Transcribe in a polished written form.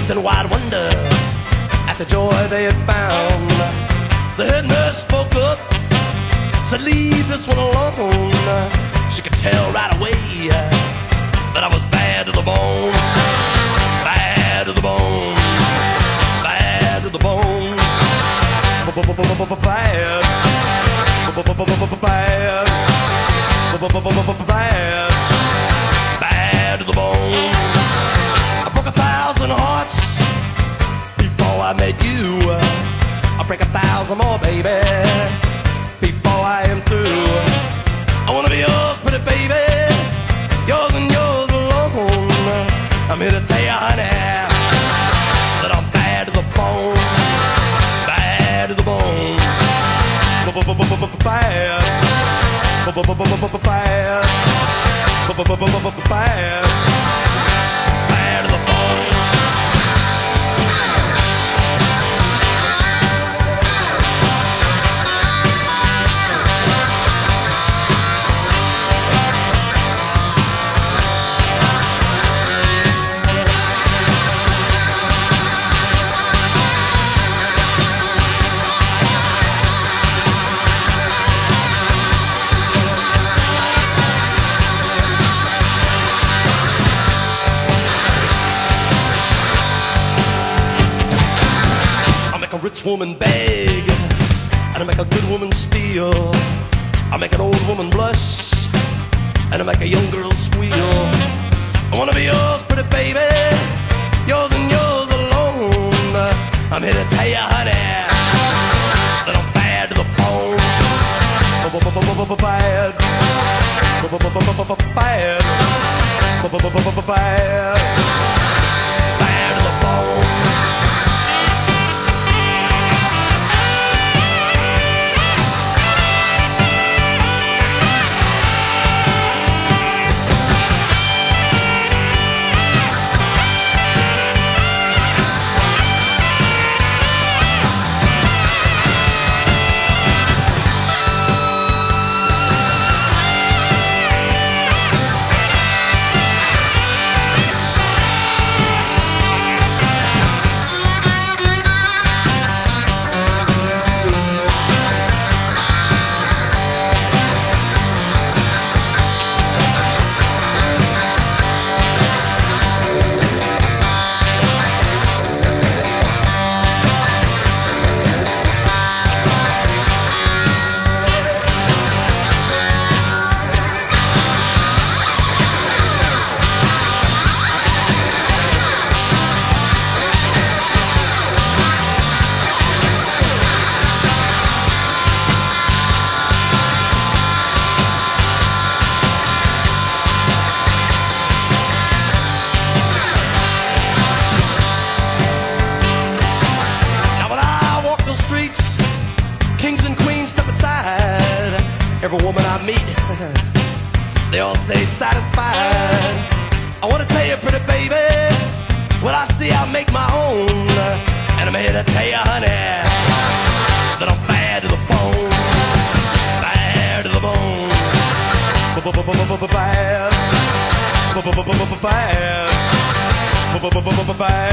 gazed in wide wonder at the joy they had found. The head nurse spoke up, said, leave this one alone. She could tell right away that I was bad to the bone. Bad to the bone. Bad to the bone. Bad. Bad. Bad. Bad to the bone. I broke 1,000 hearts before I met you. I'll break 1,000 more, baby, before I am through. I wanna be yours, pretty baby, yours and yours alone. I'm here to tell you, honey, that I'm bad to the bone. Bad to the bone. Bad. Bad. Bad. Bad to the bone. A rich woman beg, and I make a good woman steal. I make an old woman blush, and I make a young girl squeal. I wanna be yours, pretty baby, yours and yours alone. I'm here to tell you, honey, that I'm bad to the bone. Bad. Bad. Bad. Bad to the bone. Kings and queens step aside. Every woman I meet, they all stay satisfied. I wanna tell you, pretty baby, what I see I make my own. And I'm here to tell you, honey, that I'm bad to the bone. Bad to the bone. Bad. Bad. Bad.